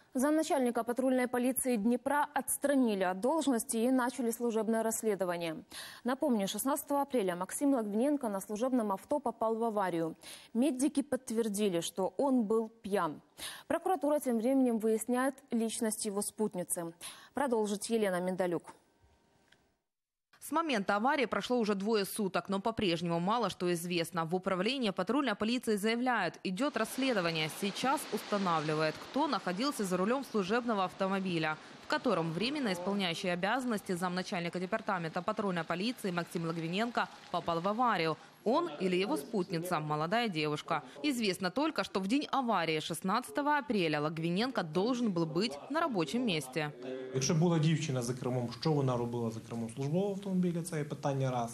Замначальника патрульной полиции Днепра отстранили от должности и начали служебное расследование. Напомню, 16 апреля Максим Логвиненко на служебном авто попал в аварию. Медики подтвердили, что он был пьян. Прокуратура тем временем выясняет личность его спутницы. Продолжит Елена Миндалюк. С момента аварии прошло уже 2 суток, но по-прежнему мало что известно. В управлении патрульной полиции заявляют, идет расследование. Сейчас устанавливает, кто находился за рулем служебного автомобиля, в котором временно исполняющий обязанности замначальника департамента патрульной полиции Максим Логвиненко попал в аварию. Он или его спутница, молодая девушка. Известно только, что в день аварии 16 апреля Логвиненко должен был быть на рабочем месте. Якщо була дівчина за кермом, що вона робила за кермом службового автомобіля, це є питання раз.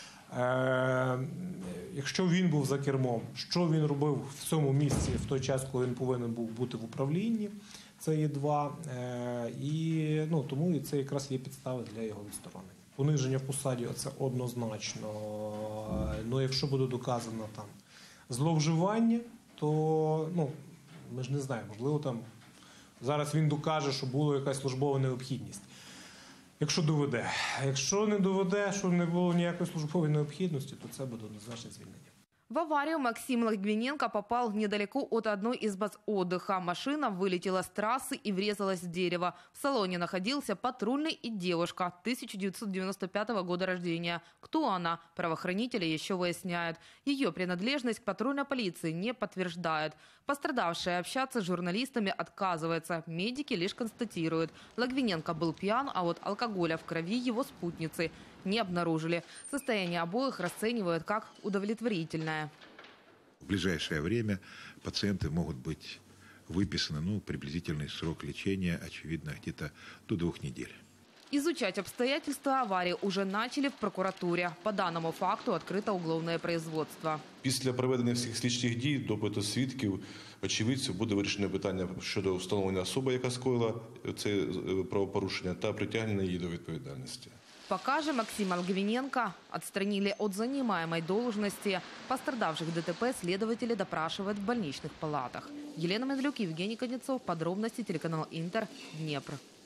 Якщо він був за кермом, що він робив в цьому місці в той час, коли він повинен був бути в управлінні, це є 2. І тому це якраз є підстави для його відсторонення. Пониження в посаді – це однозначно. Ну, якщо буде доказано там зловживання, то ми ж не знаємо, можливо там зараз він докаже, що була якась службова необхідність. Якщо доведе. Якщо не доведе, що не було ніякої службової необхідності, то це буде однозначне звільнення. В аварию Максим Логвиненко попал недалеко от одной из баз отдыха. Машина вылетела с трассы и врезалась в дерево. В салоне находился патрульный и девушка 1995 года рождения. Кто она? Правоохранители еще выясняют. Ее принадлежность к патрульной полиции не подтверждают. Пострадавшая общаться с журналистами отказывается. Медики лишь констатируют. Логвиненко был пьян, а вот алкоголя в крови его спутницы не обнаружили. Состояние обоих расценивают как удовлетворительное. В ближайшее время пациенты могут быть выписаны, приблизительный срок лечения, очевидно, где-то до 2 недель. Изучать обстоятельства аварии уже начали в прокуратуре. По данному факту открыто уголовное производство. Після проведення всіх слідчих дій, допиту свідків, очевидців буде вирішено питання щодо встановлення особи, яка скоїла це правопорушення, та притягнення її до відповідальності. Пока же Максима Логвиненко отстранили от занимаемой должности. Пострадавших ДТП следователи допрашивают в больничных палатах. Елена Миндалюк, Евгений Конецов. Подробности телеканал Интер. Днепр.